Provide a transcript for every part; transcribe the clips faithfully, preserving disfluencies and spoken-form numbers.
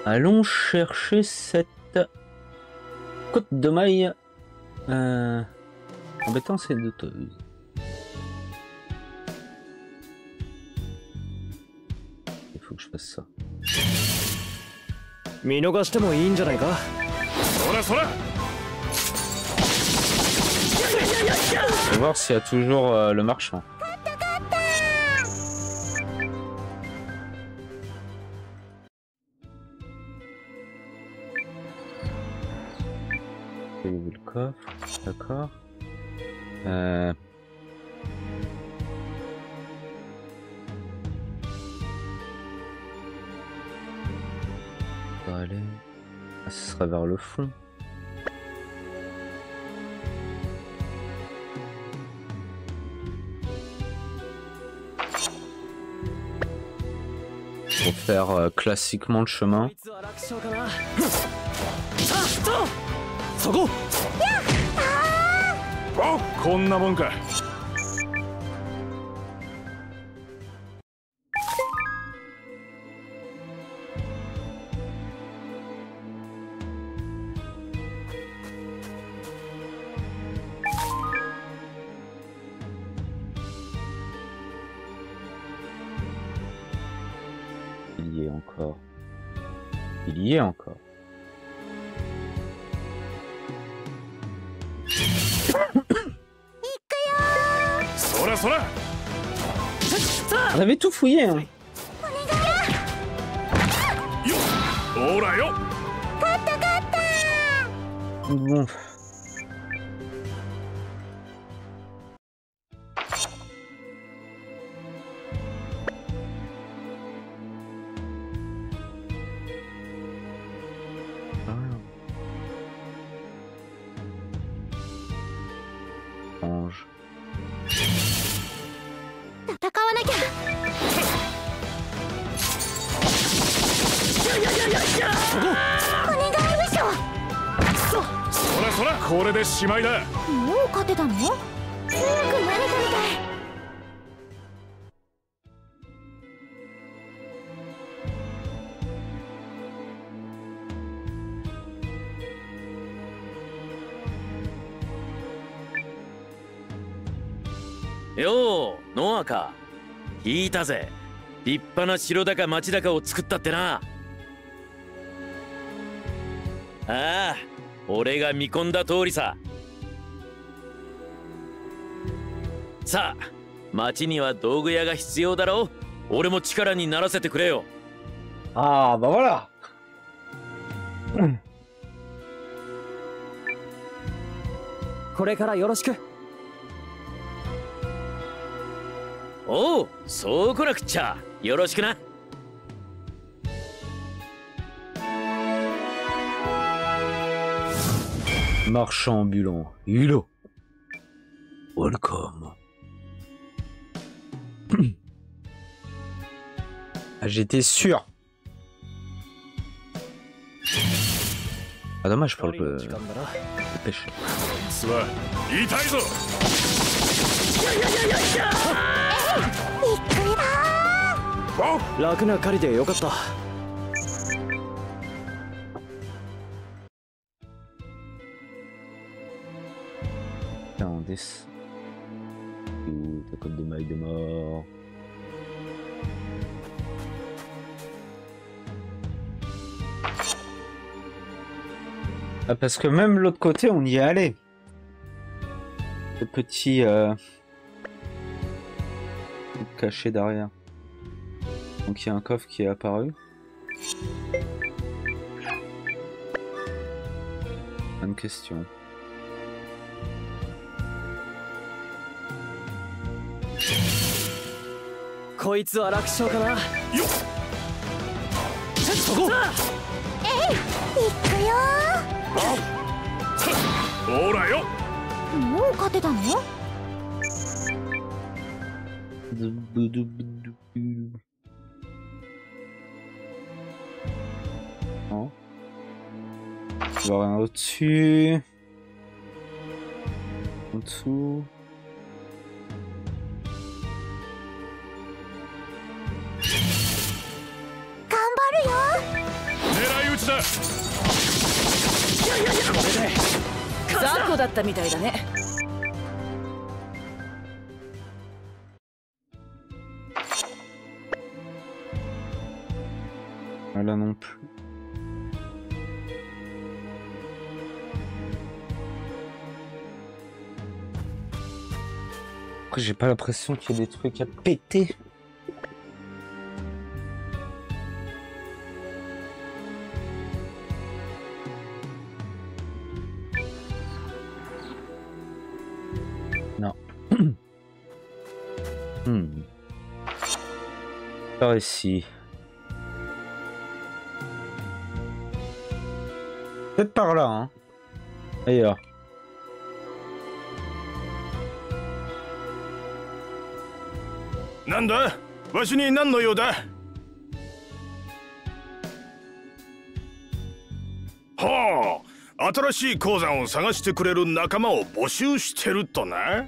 Allons chercher cette côte de maille euh, embêtant, c'est douteuse. Il faut que je fasse ça. On va voir s'il y a toujours euh, le marchand. Le coffre, d'accord. Euh... On va aller. Ah, ce sera vers le fond. Pour faire euh, classiquement le chemin. Il y est encore. Il y est encore. On avait tout fouillé, hein. Bon. Ange. よう、ノアか。聞いたぜ。立派な城だか町だかを作ったってな。ああ、俺が見込んだ通りさ。さあ、町には道具屋が必要だろう。俺も力にならせてくれよ。 ああ、bah voilà。 これからよろしく。おう、そうこなくっちゃ。よろしくな。 Marchand ambulant, Hulot. Welcome. Ah, j'étais sûr. Ah dommage pour le, le pêche. 楽な狩りでよかった。 Là on descend. Ouh, ta côte de maille de mort. Ah, parce que même l'autre côté on y est allé. Le petit euh... caché derrière. Donc il y a un coffre qui est apparu. Bonne question. Non. Il y aura un au-dessus. En dessous. 雑魚だったみたいだね。 Là non plus. Après, j'ai pas l'impression qu'il y a des trucs à péter. Non. hmm. Par ici. Peut-être par là, hein. Ailleurs. Nanda, washi ni nan no you da? Haあ、新しい鉱山を探してくれる仲間を募集してるとな。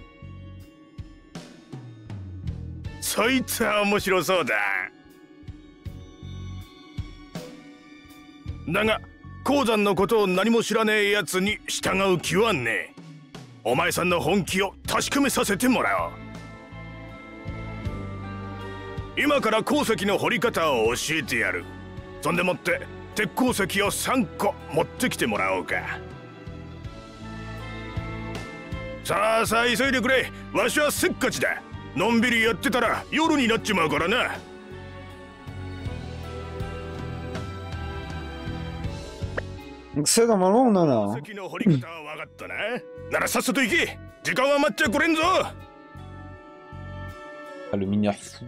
そいつは面白そうだ。だが鉱山のことを何も知らねえやつに従う気はねえ。お前さんの本気を確かめさせてもらおう。今から鉱石の掘り方を教えてやる。そんでもって鉄鉱石をさんこ持ってきてもらおうか。さあさあ急いでくれ。わしはせっかちだ。のんびりやってたら夜になっちまうからな。 C'est normalement on en a. 鉱石の掘り方は分かったな。ならさっさと行け。時間は待っちゃくれんぞ。 Ah, le mineur fou.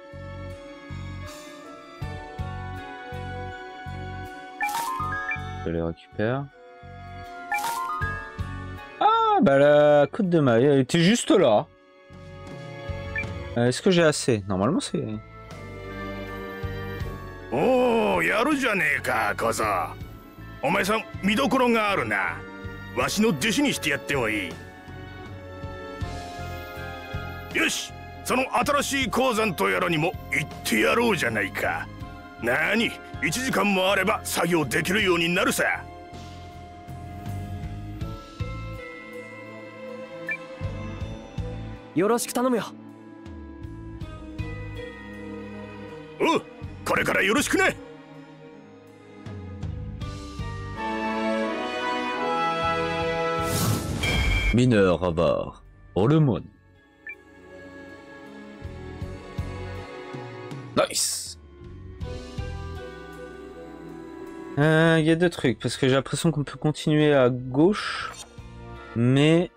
Je les récupère. Ah bah la côte de maille, elle était juste là. Euh, Est-ce que j'ai assez? Normalement c'est... おお、やるじゃねえか、小僧。お前さん、見どころがあるな。わしの弟子にしてやってもいい。よし、その新しい鉱山とやらにも行ってやろうじゃないか。なに、いちじかんもあれば作業できるようになるさ。 よろしく頼むよ。 おう、これからよろしくね。 Mineur avare. Orlemon. Nice. Il euh, y a deux trucs, parce que j'ai l'impression qu'on peut continuer à gauche, mais...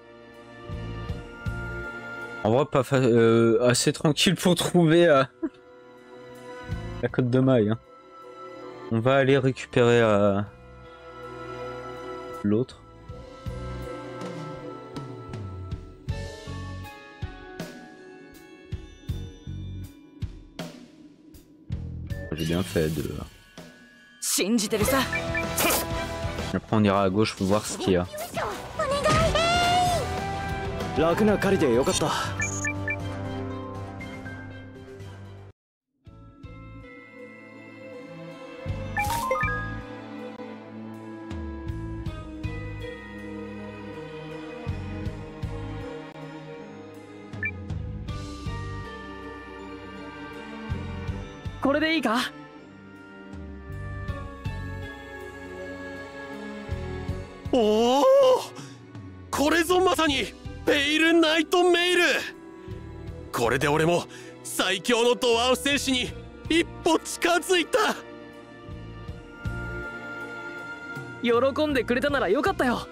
En vrai, pas fa euh, assez tranquille pour trouver euh... la côte de maille. Hein. On va aller récupérer euh... l'autre. J'ai bien fait de... Après on ira à gauche pour voir ce qu'il y a. おお、これぞまさにペイルナイトメイル。これで俺も最強のドワーフ戦士に一歩近づいた。 喜んでくれたならよかったよ。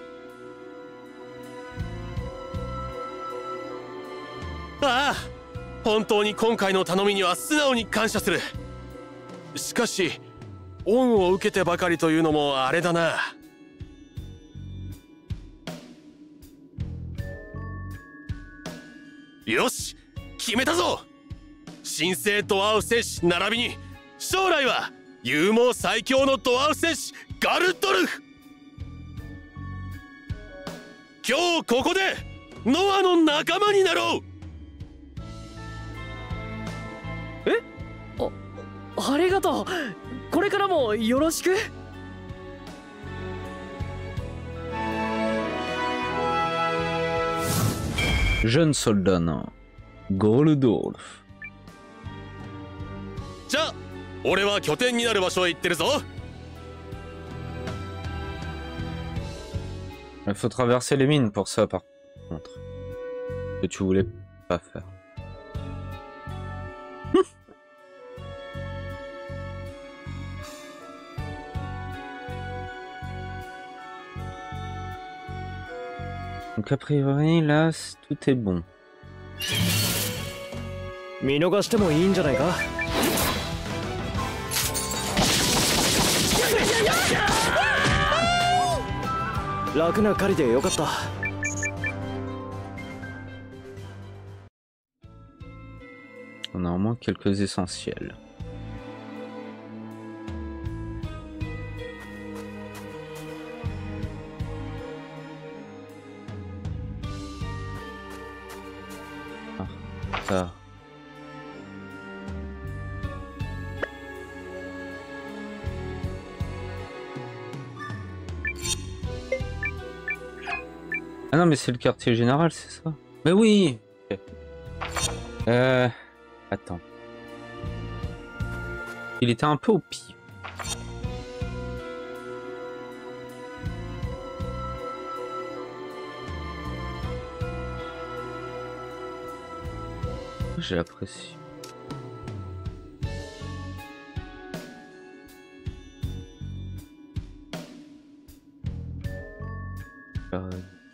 ああ、本当に今回の頼みには素直に感謝する。しかし恩を受けてばかりというのもあれだな。よし、決めたぞ。神聖ドワーフ戦士並びに将来は勇猛最強のドワーフ戦士ガルドルフ。今日ここでノアの仲間になろう。 え、あ、ありがとう。これからもよろしく。 Jeune soldat nain. Goldolf. じゃあ俺は拠点になる場所へ行ってるぞ。 Il faut traverser les mines pour ça, par contre. Que tu voulais pas faire. Donc a priori, là, tout est bon. 見逃してもいいんじゃないか。楽な狩りでよかった。 On a au moins quelques essentiels. Ah, ça. Ah non mais c'est le quartier général, c'est ça? Mais oui. Okay. Euh... Attends. Il était un peu au pire. J'ai apprécié. Euh...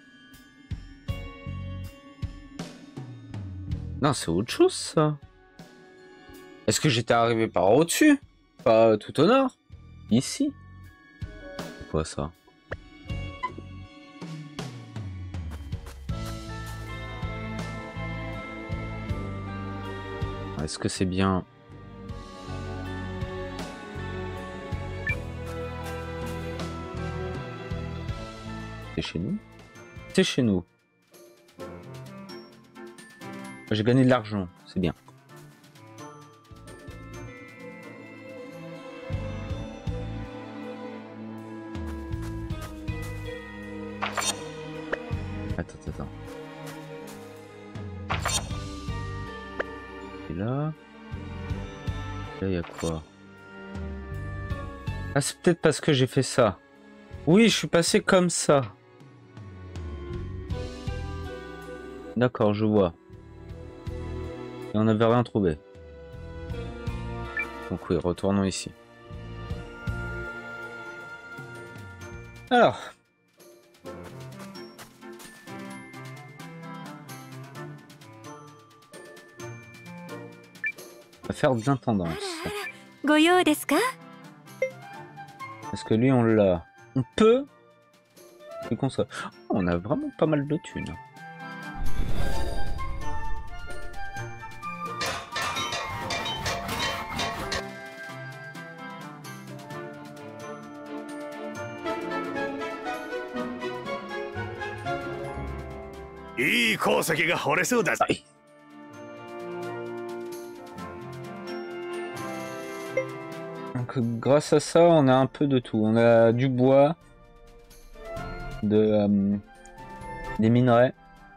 Non, c'est autre chose ça. Est-ce que j'étais arrivé par au-dessus? Pas tout au nord? Ici? C'est quoi ça? Est-ce que c'est bien? C'est chez nous? C'est chez nous. J'ai gagné de l'argent, c'est bien. Attends, attends. Et là... Là, il y a quoi? Ah, c'est peut-être parce que j'ai fait ça. Oui, je suis passé comme ça. D'accord, je vois. Et on n'avait rien trouvé. Donc oui, retournons ici. Alors. On va faire de l'intendance. Est-ce que lui on l'a? On peut. Oh, on a vraiment pas mal de thunes. いい鉱石が掘れそうだぜ。 Donc grâce à ça, on a un peu de tout. On a du bois, de, euh, des minerais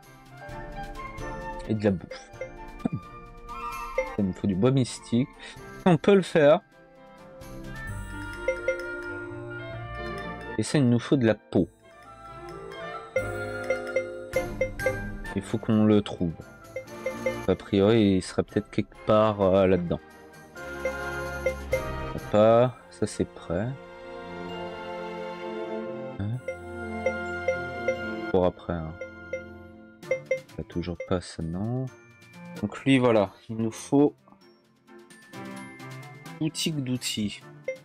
et de la bouffe. Il nous faut du bois mystique. On peut le faire. Et ça, il nous faut de la peau. Il faut qu'on le trouve. A priori, il serait peut-être quelque part euh, là-dedans. Pas, ça c'est prêt. Hein? Pour après. Hein. Pas toujours pas ça, non. Donc lui, voilà, il nous faut boutique d'outils.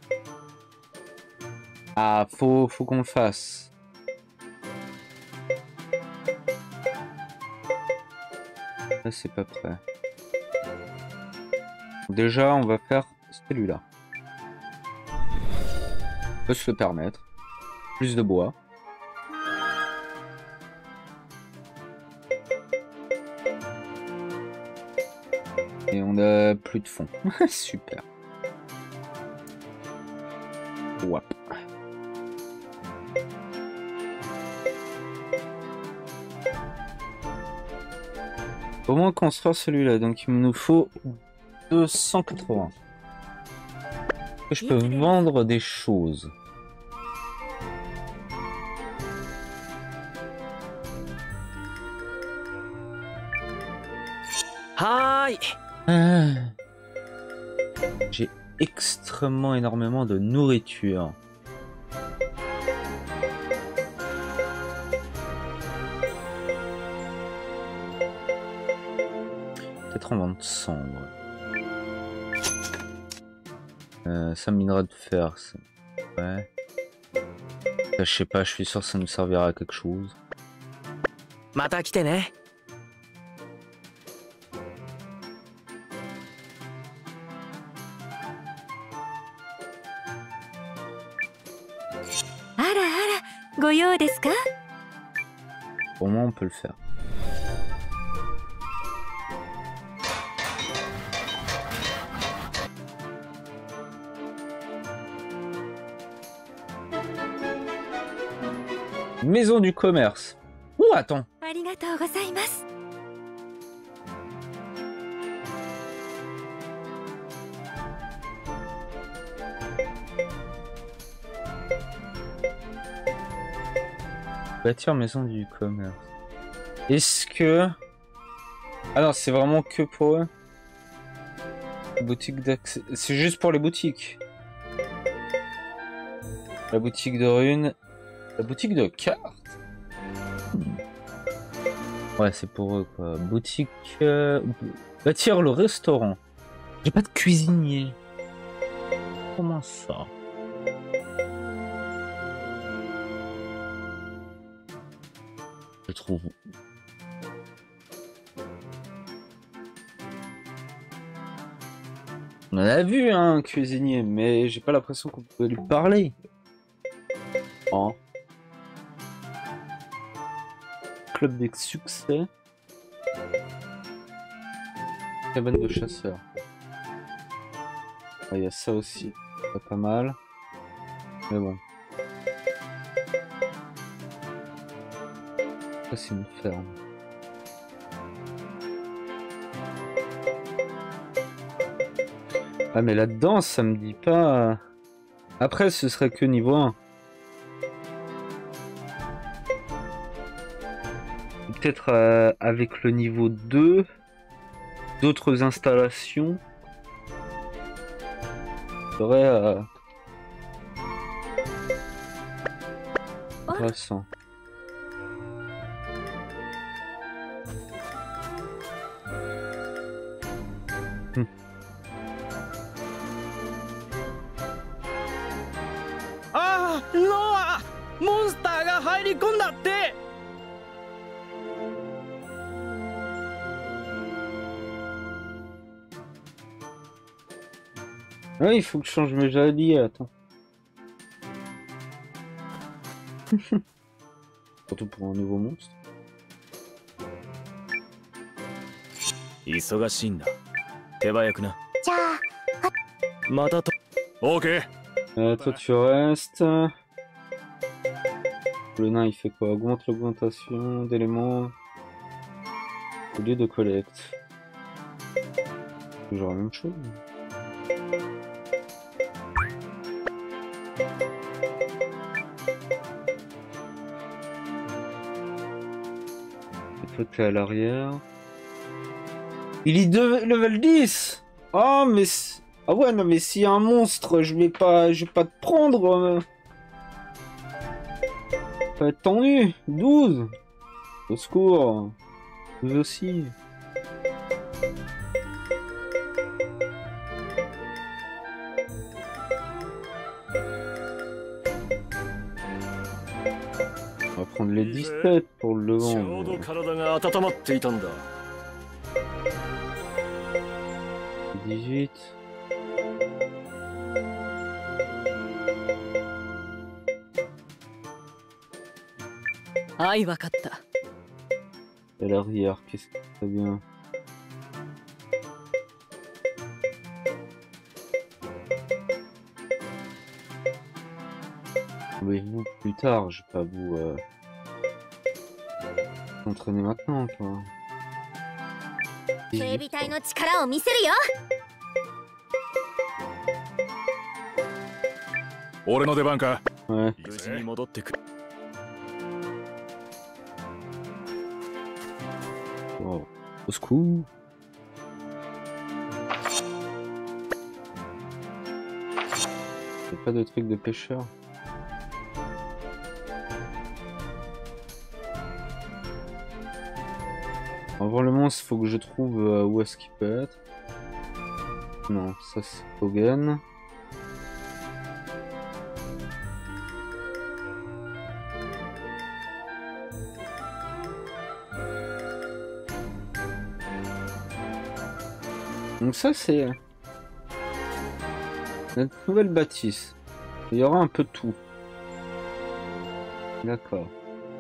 Ah, faut, faut qu'on le fasse. Ça c'est pas prêt. Déjà, on va faire celui-là. On peut se le permettre. Plus de bois. Et on a plus de fond. Super. Wap. Au moins construire celui-là, donc il nous faut deux cent quatre-vingts. Je peux vendre des choses. Hi. Ah. J'ai extrêmement énormément de nourriture. Peut-être en vente cendre. Euh, ça minera de fer. Ça. Ouais. Ça, je sais pas, je suis sûr que ça nous servira à quelque chose. Mata kite ne. ご用ですか? Au moins on peut le faire. Maison du commerce. Ouh, attends. ありがとうございます。 Bâtir maison du commerce. Est-ce que... Ah non, c'est vraiment que pour eux. Boutique d'accès... C'est juste pour les boutiques. La boutique de runes. La boutique de cartes. Ouais, c'est pour eux quoi. Boutique... Euh... Bâtir le restaurant. J'ai pas de cuisinier. Comment ça? Je trouve. On en a vu hein, un cuisinier, mais j'ai pas l'impression qu'on peut lui parler. Oh. Club des succès. Cabane de chasseurs. Il y a ça aussi, pas, pas mal. Mais bon. Ça c'est une ferme. Ah mais là-dedans ça me dit pas... Après ce serait que niveau un. Peut-être euh, avec le niveau deux, d'autres installations. Serait euh... intéressant. Hmm. Ah, Noah! Monster が入り込んだって。 Ouais, il faut que je change mes alliés, attends. Surtout pour un nouveau monstre. 忙しいんだ。手早くな。 じゃあ、 またと。OK。 Euh, toi tu restes. Le nain il fait quoi? Augmente l'augmentation d'éléments au lieu de collecte. Toujours la même chose. Et toi t'es à l'arrière. Il est de level dix. Oh mais... Ah ouais, non mais s'il y a un monstre, je vais pas, je vais pas te prendre. Euh... Ça va être tendu. douze. Au secours. douze aussi. On va prendre les dix-sept pour le vendre. dix-huit. はい、わかった。 À l'arrière, qu'est-ce que ça bien? Mais vous plus tard, je vais pas vous euh... entraîner maintenant, toi. 警備隊の力を見せるよ。 俺の出番か。 Ouais. 無事に戻ってくる。 Oh. Au secours. Y'a pas de truc de pêcheur. Avant le monstre, faut que je trouve euh, où est-ce qu'il peut être. Non, ça c'est Hogan. Donc ça c'est notre nouvelle bâtisse. Il y aura un peu de tout. D'accord.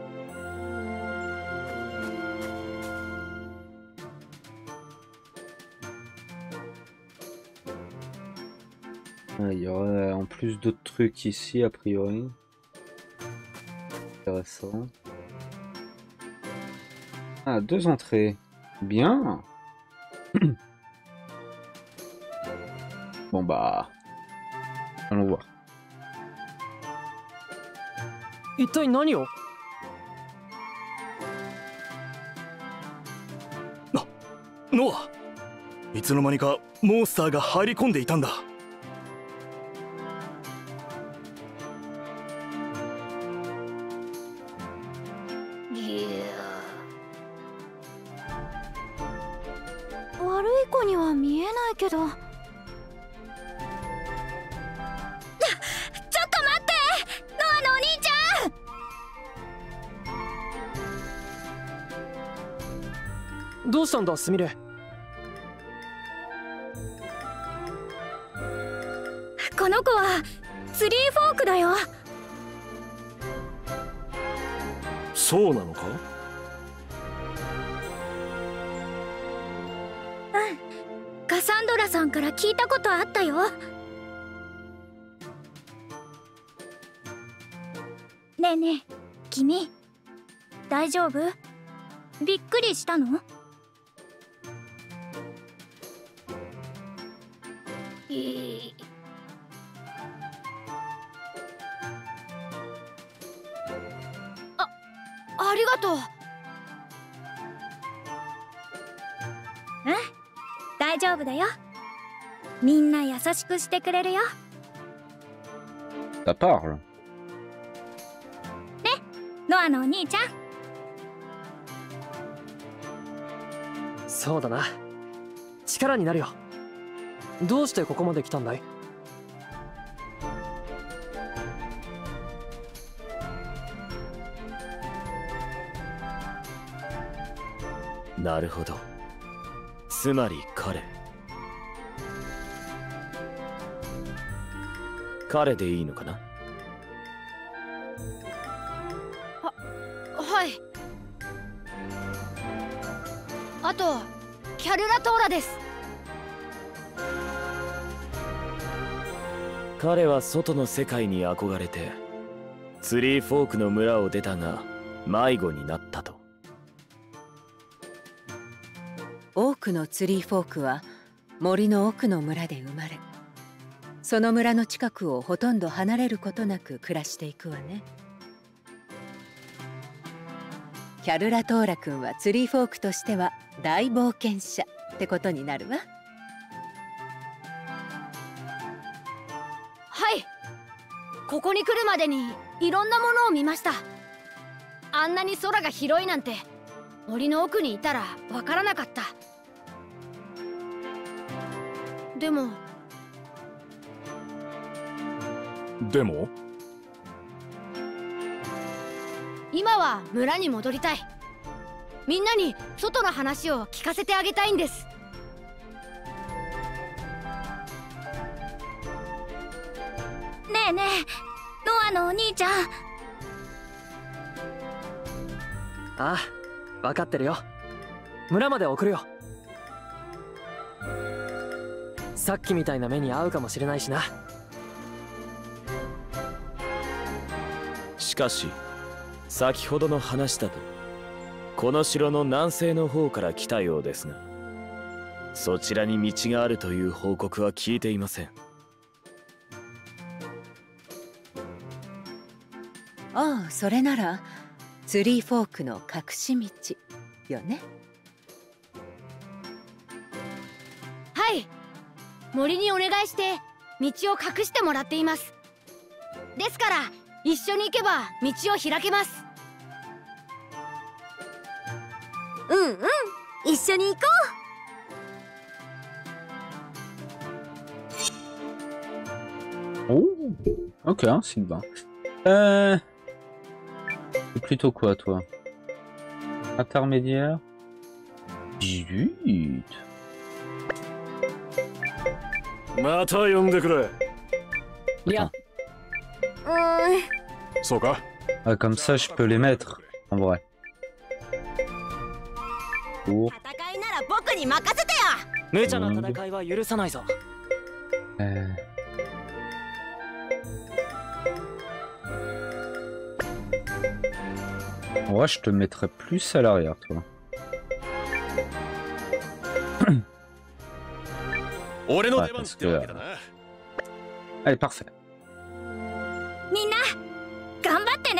Ah, il y aura en plus d'autres trucs ici a priori. Intéressant. Ah, deux entrées. Bien. Bon bah, allons voir. 一体何を？ ノア、いつの間にかモンスターが入り込んでいたんだ。 悪い子には見えないけど。 どうしたんだスミレ。 この子はツリーフォークだよ。 そうなのか？ うん、カサンドラさんから聞いたことあったよ。ねえねえ、君大丈夫？びっくりしたの？ あ、ありがとう。うん、大丈夫だよ。みんな優しくしてくれるよ。 Ça parle. ね、ノアのお兄ちゃん。 そうだな。力になるよ。 どうしてここまで来たんだい？ なるほど。つまり彼。彼でいいのかな？ は、はい。あと、キャルラトーラです。 彼は外の世界に憧れてツリーフォークの村を出たが迷子になったと。 多くのツリーフォークは森の奥の村で生まれ、その村の近くをほとんど離れることなく暮らしていくわね。キャルラトーラ君はツリーフォークとしては大冒険者ってことになるわ。 はい、ここに来るまでにいろんなものを見ました。あんなに空が広いなんて森の奥にいたらわからなかった。でもでも今は村に戻りたい。みんなに外の話を聞かせてあげたいんです。 ねえねえ、ノアのお兄ちゃん。 ああ、分かってるよ。村まで送るよ。さっきみたいな目に遭うかもしれないしな。 しかし先ほどの話だとこの城の南西の方から来たようですが。 そちらに道があるという報告は聞いていません。 ああ、それならツリーフォークの隠し道よね。 はい、森にお願いして道を隠してもらっています。ですから一緒に行けば道を開けます。 うんうん、一緒に行こう。Oh, ok, hein, Sylvain. Euh... C'est plutôt quoi, toi? Intermédiaire? dix-huit. また呼んでくれ。 いや。うーん。 そうか。 Ah, comme ça, je peux les mettre, en vrai. Pour... 戦いなら僕に任せてよ。 無茶な戦いは許さないぞ。 Euh... Ouais, je te mettrais plus à l'arrière, toi. Ouais, parce que... Allez, parfait. Minna, 頑張ってね。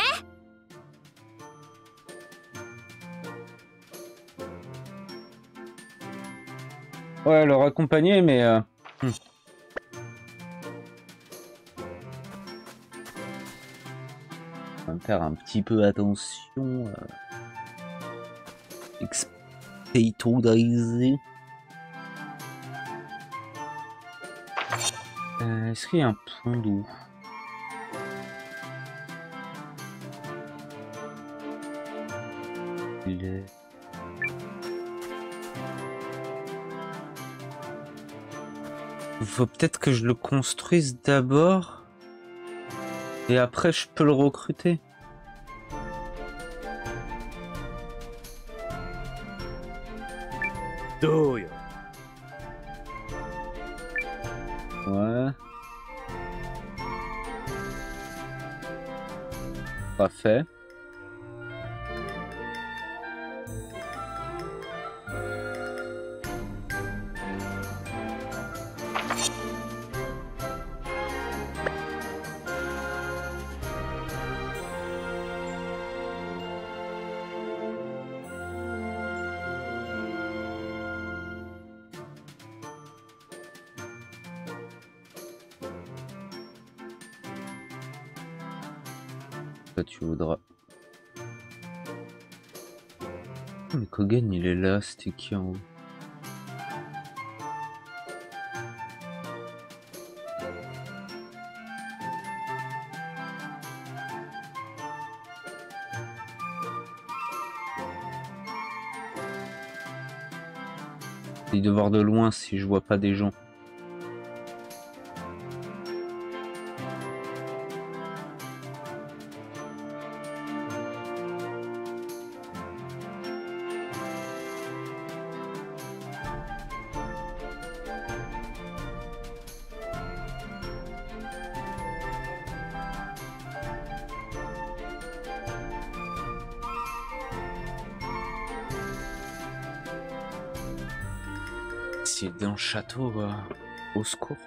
Ouais, leur accompagner, mais... Euh... Hmm. On va faire un petit peu attention. Euh... Expétodriser. Euh, Est-ce qu'il y a un point d'eau? Il est... Il faut peut-être que je le construise d'abord. Et après je peux le recruter. Ouais. Pas fait. Tu voudras. Mais Kogen il est là, c'était qui en haut? J'essaie de voir de loin si je vois pas des gens. C'est dans le château, euh, au secours.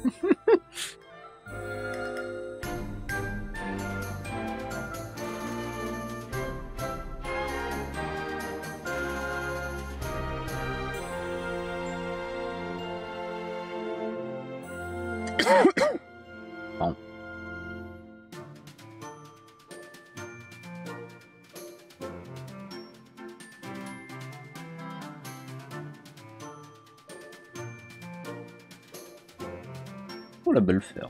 Bon. Oh la belle ferme.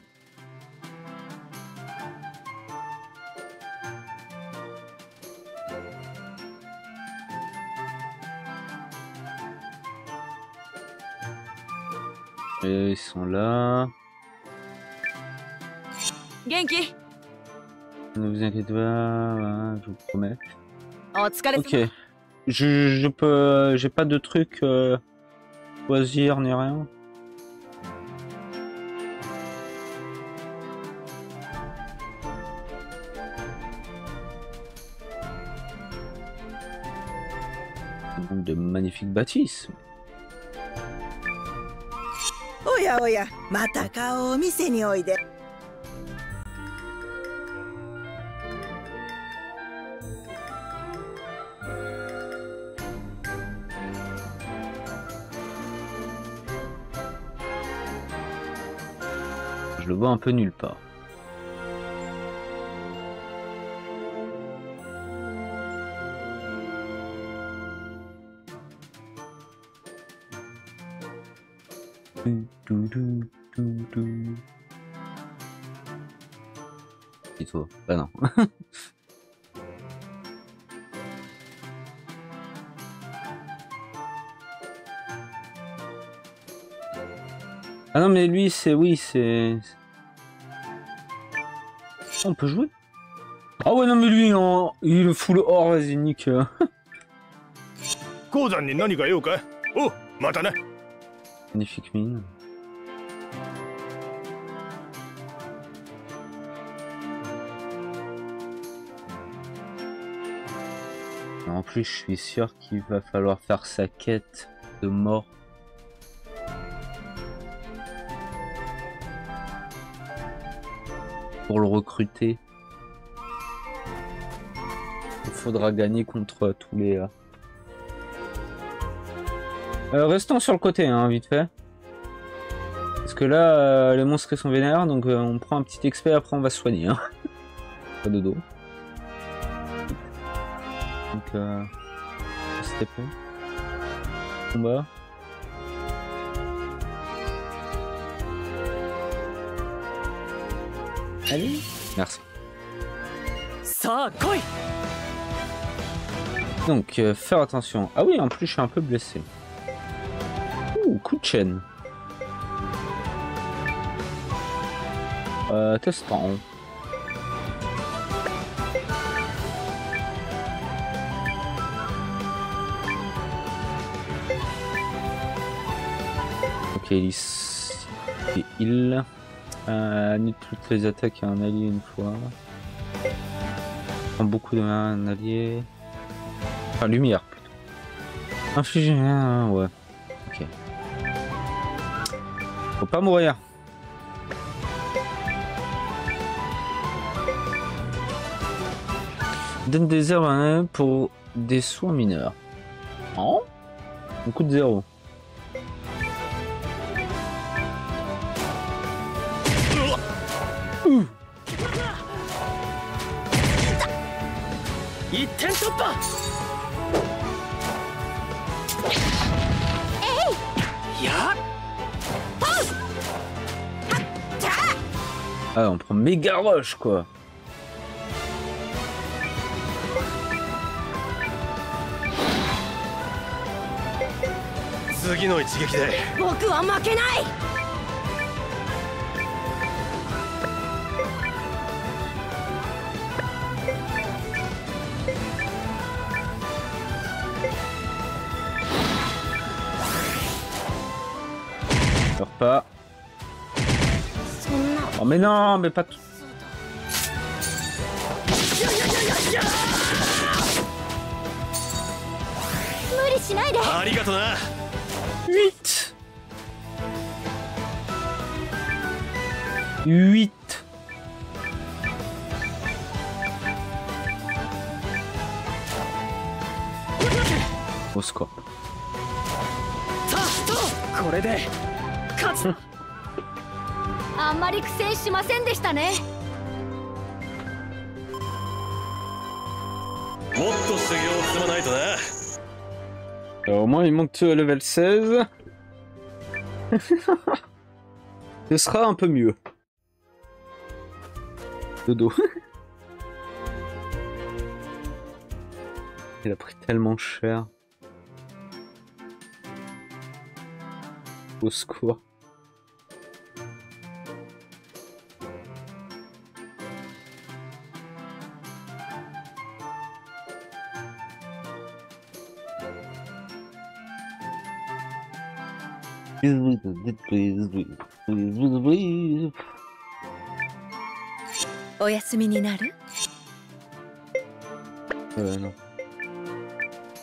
Et ils sont là. Genki. Ne vous inquiétez pas, voilà, je vous promets. Ok. Je, je peux... J'ai pas de truc euh, choisir ni rien. De magnifiques bâtisses. やおや、また顔を見せにおいで。 Je le vois un peu nulle part. Et toi? Bah non. Ah non mais lui c'est oui c'est... On peut jouer? Ah ouais non mais lui en... il est full or, vas-y nique. Magnifique mine. En plus je suis sûr qu'il va falloir faire sa quête de mort. Pour le recruter. Il faudra gagner contre tous les... Euh... Euh, restons sur le côté, hein, vite fait. Parce que là, euh, les monstres sont vénères, donc euh, on prend un petit X P, après on va se soigner. Hein. Pas de dos. Donc, euh... c'était bon. Combat. Allez. Merci. Donc, euh, faire attention. Ah oui, en plus, je suis un peu blessé. Ouh, coup de chaîne. Euh, testons. Ok, Elise. Et il. Euh, annule toutes les attaques à un allié une fois. Prend beaucoup de un allié. Enfin, lumière plutôt. Infliger un. Ouais. Ok. Faut pas mourir. Donne des herbes pour des soins mineurs. Oh, un coup de zéro. Ouh. Ah, on prend méga rush quoi. Sors pas. Oh mais non, mais pas tout. huit. huit. Au score. Hum. あんまり苦戦しませんでしたね。 もっと修行を積まないとな。 Alors, au moins il monte à level seize. Ce sera un peu mieux. Dodo. Il a pris tellement cher. Au secours. お休みになる? Euh, non.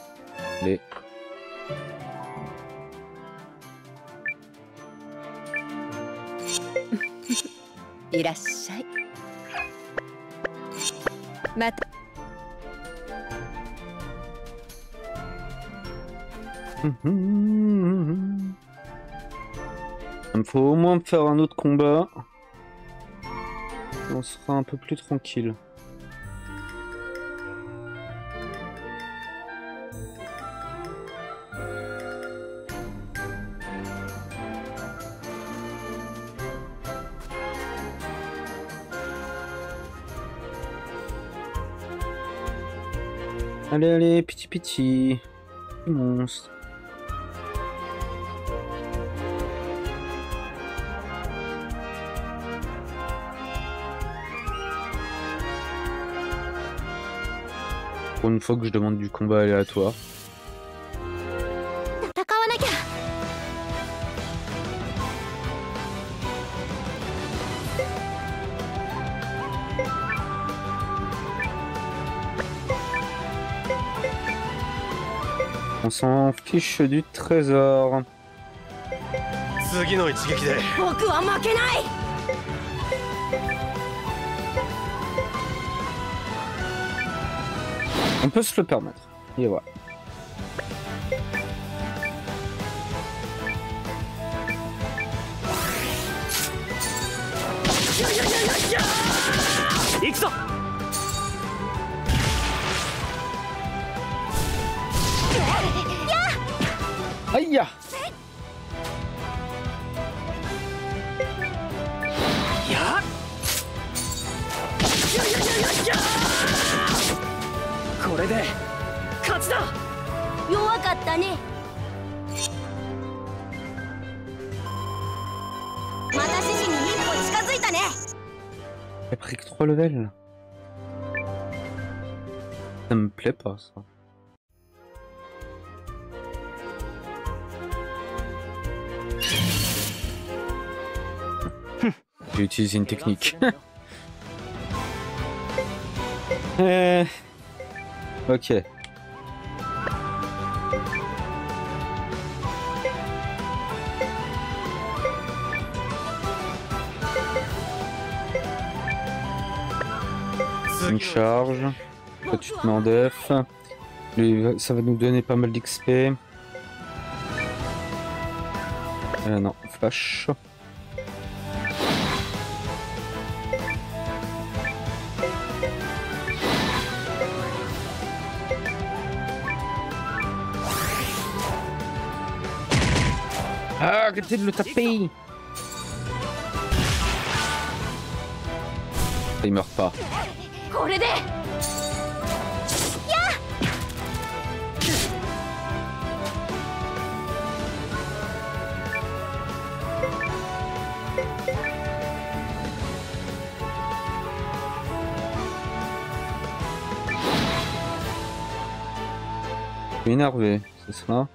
Les... いらっしゃい。また。 Il faut au moins faire un autre combat. On sera un peu plus tranquille. Allez, allez, petit petit. Monstre. Pour une fois que je demande du combat aléatoire. On s'en fiche du trésor. On peut se le permettre. Et voilà. Aïe! Ya! J'ai pris que trois levels. Ça me plaît pas ça. J'ai utilisé une technique. euh... Ok. Une charge. Toi tu te mets en def. Lui, ça va nous donner pas mal d'X P. Euh, non, flash. Ah, arrêtez de le taper! Il meurt pas. Je suis énervé, c'est ça? Non.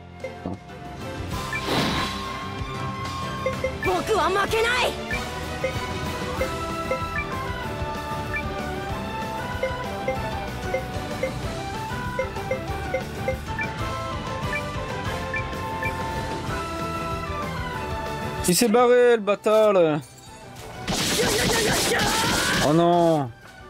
Il s'est barré le bâtard là. Oh non.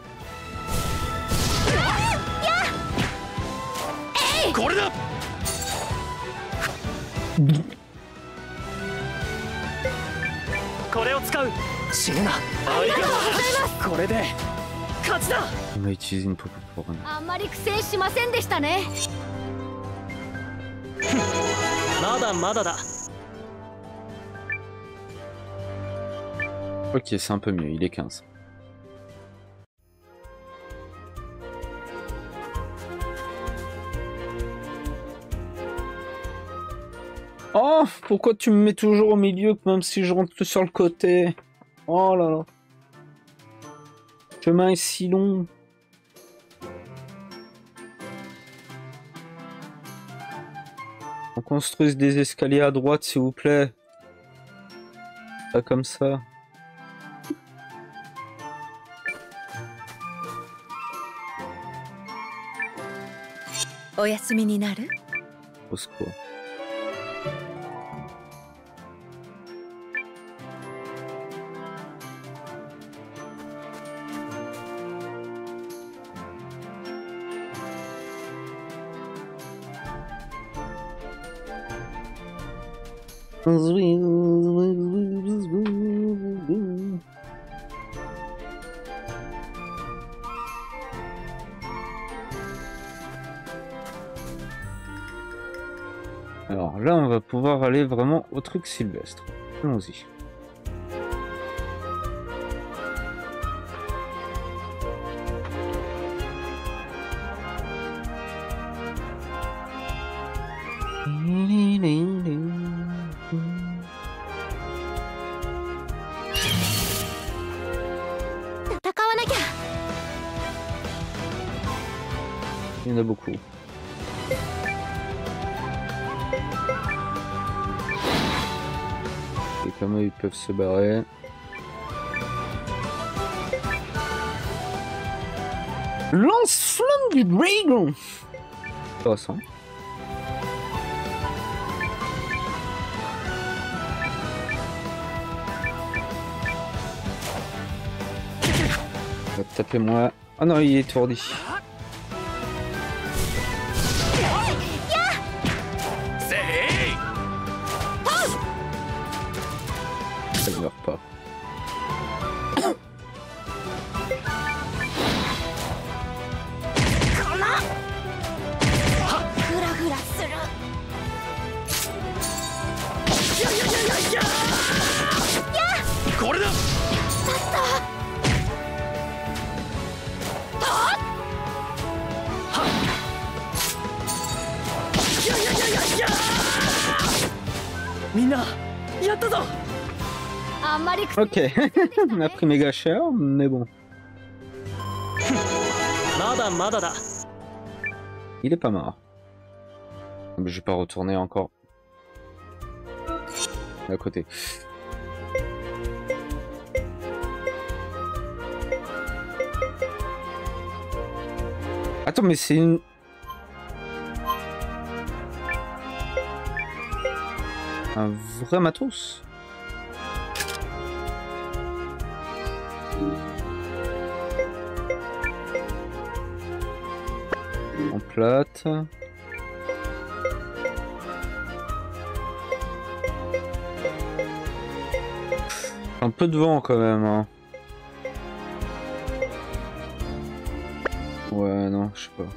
On va utiliser une popo pour un. Ok, c'est un peu mieux, il est quinze. Oh, pourquoi tu me mets toujours au milieu, même si je rentre sur le côté? Oh là là. Le chemin est si long. On construise des escaliers à droite, s'il vous plaît. Pas comme ça. Oyasumi ni naru? Au secours. Alors là, on va pouvoir aller vraiment au truc sylvestre. Allons-y. Il y en a beaucoup. Et comment ils peuvent se barrer. Lance-flamme du dragon. Intéressant. Tapez-moi. Oh non, il est étourdi. Ça ne meurt pas. Ok, on a pris méga cher, mais bon. Il est pas mort. Mais je vais pas retourner encore. À côté. Attends, mais c'est une... Un vrai matos. En plate. Un peu de vent quand même. Hein. Ouais, non, je sais pas.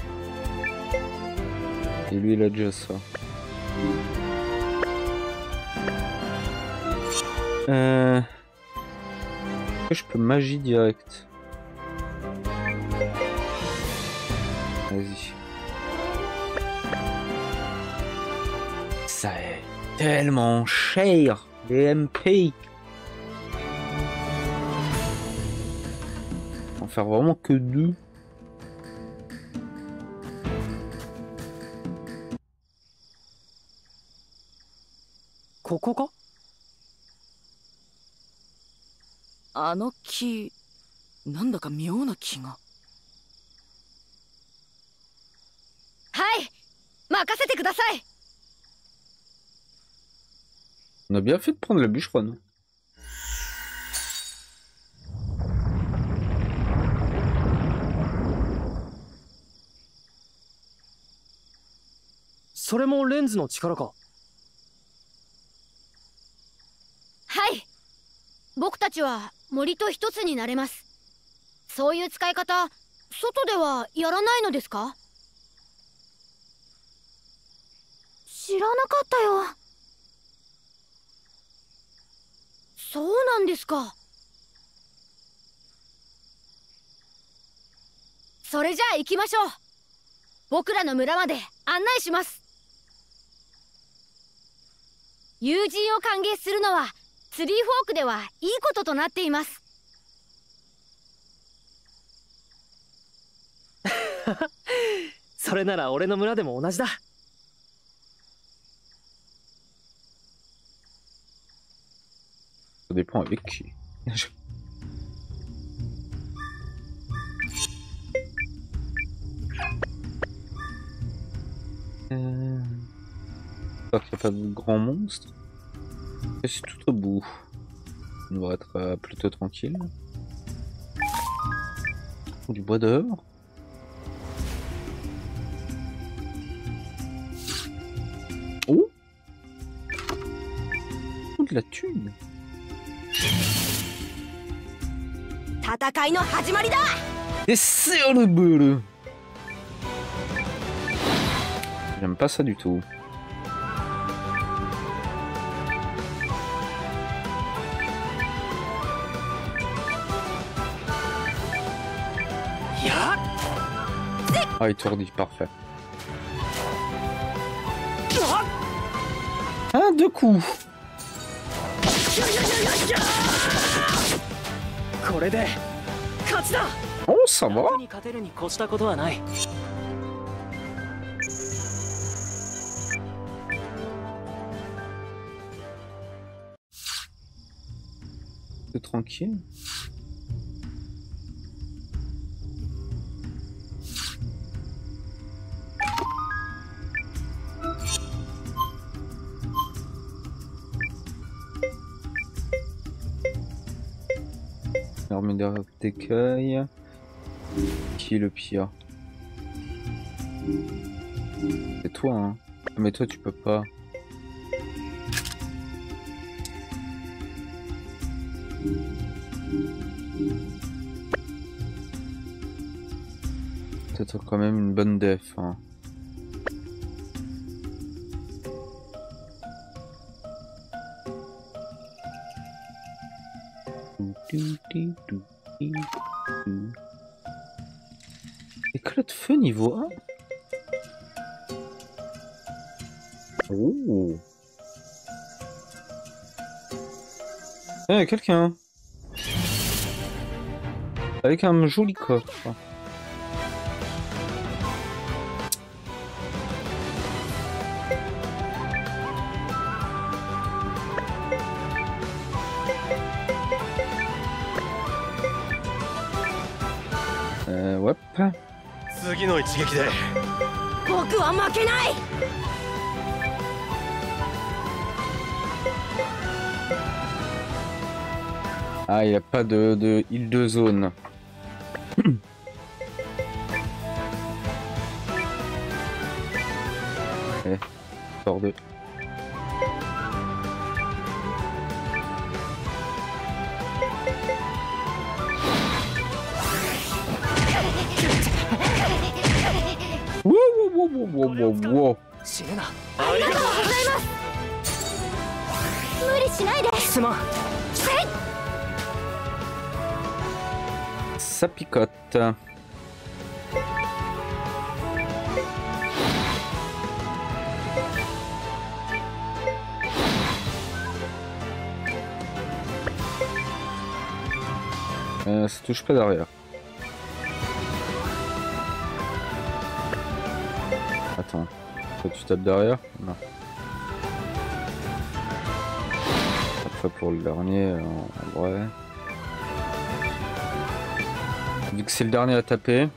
Et lui, il a déjà ça. Euh... Je peux magie direct. Vas-y. Ça est tellement cher, les M P. On va faire vraiment que deux. Coco? あの木、なんだか妙な気が。 はい、任せてください。 On a bien fait de prendre la bûcheronne. それもレンズの力か。 はい、僕たちは森と一つになれます。そういう使い方、外ではやらないのですか？知らなかったよ。そうなんですか。それじゃあ行きましょう。僕らの村まで案内します。友人を歓迎するのはツリーフォークではいいこととなっています。 それなら俺の村でも同じだ。 Ça dépend avec qui. euh... J'espère qu'il n'y a pas de grands monstres. C'est tout au bout. On devrait être euh, plutôt tranquille. Du bois d'œuvre. Oh! de la thune. Et c'est horrible. J'aime pas ça du tout. Ah, étourdi, parfait. Un, deux coups. Oh, ça va. C'est tranquille. L'armée d'écueil. Qui est le pire? C'est toi, hein. Mais toi, tu peux pas. T'as quand même une bonne def, hein. Éclat de feu niveau un. Oh. Eh, quelqu'un. Avec un joli coffre. Euh, ouais. Ah, il n'y a pas de, de île de zone. Allez, sors deux. Wow, wow, wow, wow, wow, wow. Ça picote. Euh, ça touche pas derrière. Attends, toi tu tapes derrière? Non. Après pour le dernier, en vrai. Vu que c'est le dernier à taper.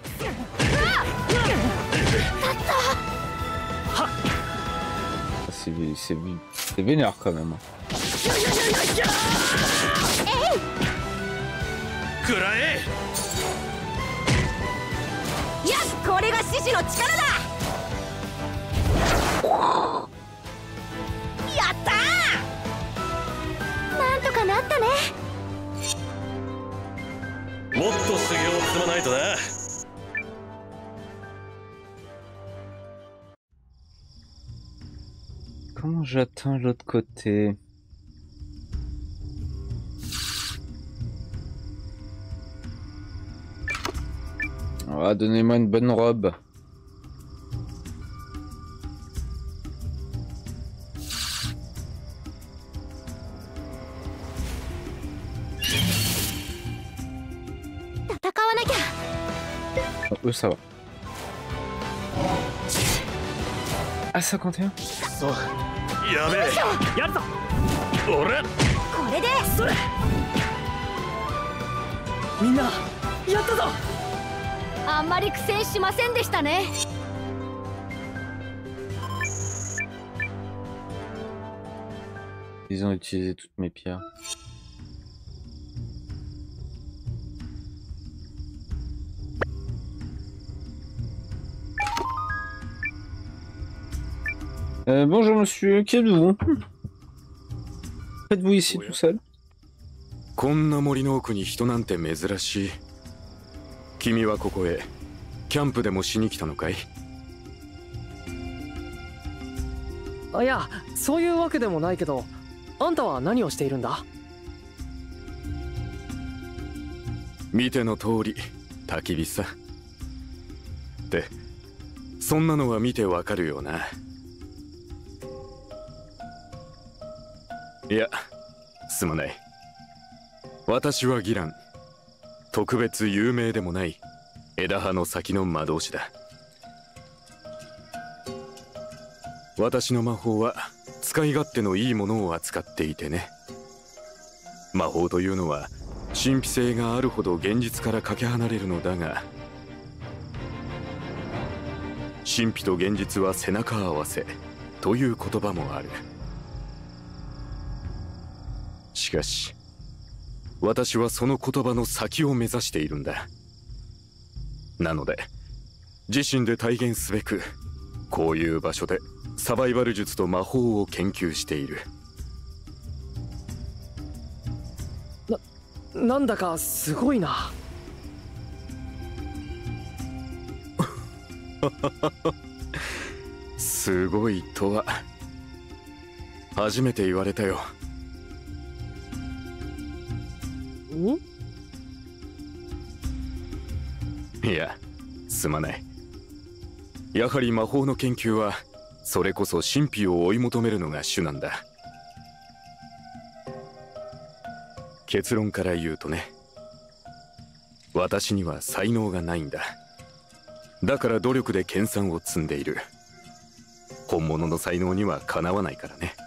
C'est c'est vénère quand même. Comment j'atteins l'autre côté? Ah, donnez-moi une bonne robe. Oh, eux, ça va. Ah, cinquante et un. Ils ont utilisé toutes mes pierres. Euh, bonjour monsieur, qui êtes-vous? Faites-vous ici tout seul? こんな森の奥に人なんて珍しい。君はここへキャンプでもしに来たのかい？ あ、いや、そういうわけでもないけど、あんたは何をしているんだ？ 見ての通り焚き火さ。ってそんなのは見てわかるよな。いや、すまない。私はギラン。特別有名でもない枝葉の先の魔導士だ。私の魔法は使い勝手のいいものを扱っていてね。魔法というのは神秘性があるほど現実からかけ離れるのだが、神秘と現実は背中合わせという言葉もある。しかし私はその言葉の先を目指しているんだ。なので自身で体現すべくこういう場所でサバイバル術と魔法を研究している。 な、なんだかすごいな。 すごいとは初めて言われたよ。 ん？ いや、すまない。やはり魔法の研究はそれこそ神秘を追い求めるのが主なんだ。結論から言うとね、私には才能がないんだ。だから努力で研鑽を積んでいる。本物の才能にはかなわないからね。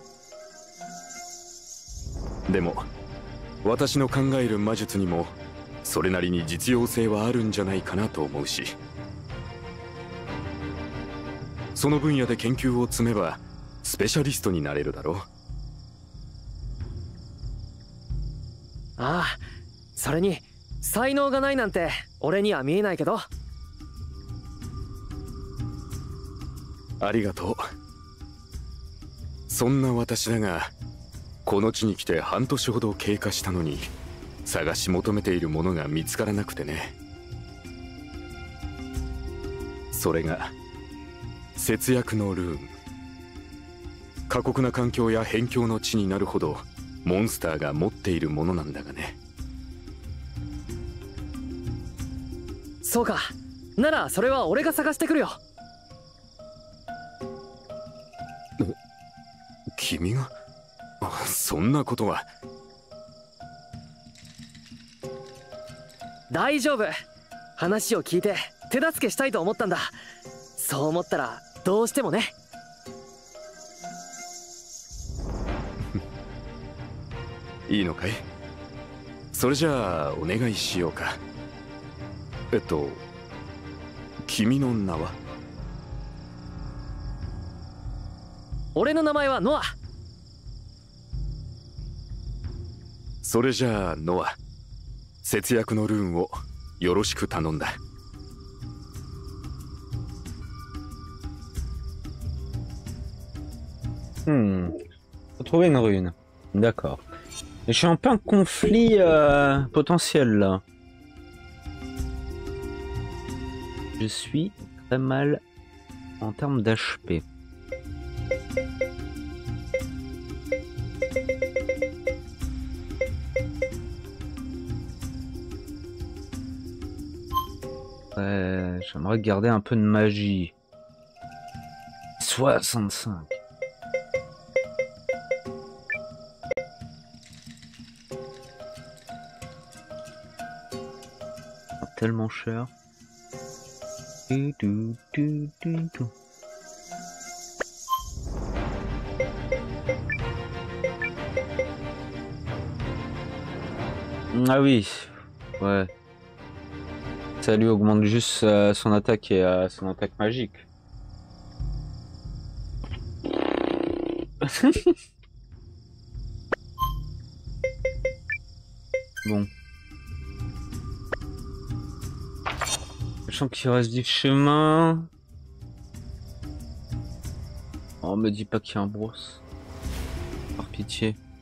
でも私の考える魔術にもそれなりに実用性はあるんじゃないかなと思うし、その分野で研究を積めばスペシャリストになれるだろう。 ああ、それに才能がないなんて俺には見えないけど。 ありがとう。そんな私だが、この地に来て半年ほど経過したのに探し求めているものが見つからなくてね。それが節約のルーン。過酷な環境や辺境の地になるほどモンスターが持っているものなんだがね。 そうか、ならそれは俺が探してくるよ。 君が？そんなことは。 大丈夫。話を聞いて手助けしたいと思ったんだ。そう思ったらどうしてもね。 いいのかい？それじゃあお願いしようか。えっと君の名は？ 俺の名前はノア。 それじゃあノア、節約のルーンをよろしく頼んだ。 Hmm. Faut trouver une rune. D'accord. Je suis en plein conflit euh, potentiel là. Je suis très mal en termes d'H P. Ouais, j'aimerais garder un peu de magie. soixante-cinq. Tellement cher. Du, du, du, du, du. Ah oui, ouais. Ça lui augmente juste euh, son attaque et euh, son attaque magique. Bon. Sachant qu'il reste du chemin. Oh, me dis pas qu'il y a un brousse. Par pitié.